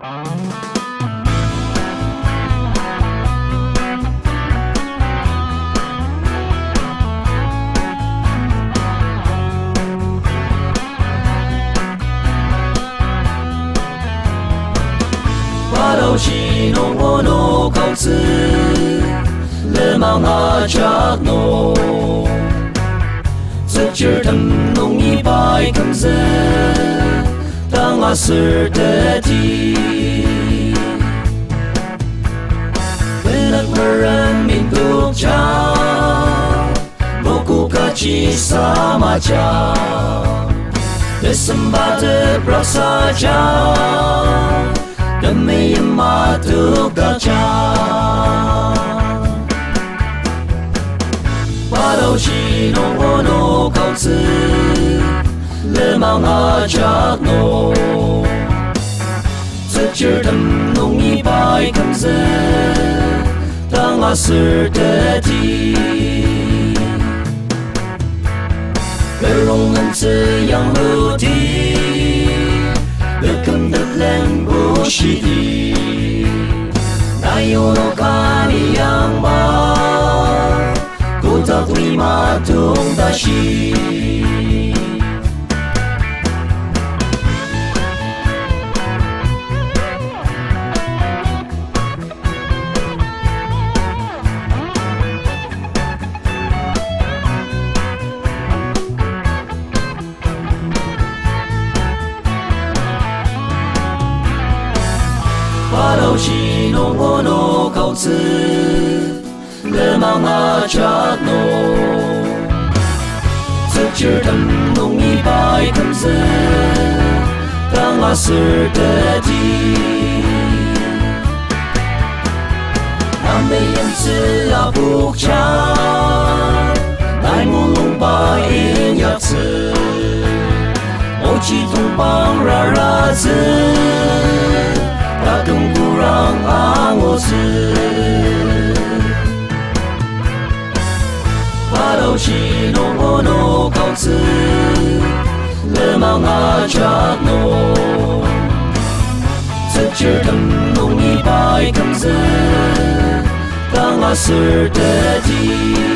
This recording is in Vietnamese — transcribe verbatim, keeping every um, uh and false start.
đầu chỉ nô ngô nô câu chữ lệ mau ngã chắc nô giấc chưa thầm nông nghi bài cầm dê ta ngã sửa tê thi bên đất mơ răng mình tục cha vô cụ ca chi sa ma cha để sâm ba tê bra sa cha đam mê mà thuộc cả cha bắt đầu chỉ nô ngô nô câu chữ lệ mau ngã chắc nô giấc chưa thầm nông nghi bài cầm dê ta ngã sửa tê thi về rong ngân chữ yang lưu thi về cầm đất lên bố shi thi nay yo no kami yang ma cô ta quy ma tung ta shi bắt đầu chỉ nô ngô nô câu chữ lệ mau ngã chắc nô giấc chưa thầm nông nghi bài cầm dê ta ngã sửa tê thi nam mê yên chữ là buộc cha đại mô lông bài yên nhạc chữ ô chi tung băng ra ra chữ ta tung kurang angô chữ bắt đầu chỉ nô ngô nô câu chữ lệ mau ngã chắc nô giấc chưa thầm nông nghi bài cầm dê ta ngã sửa tê thi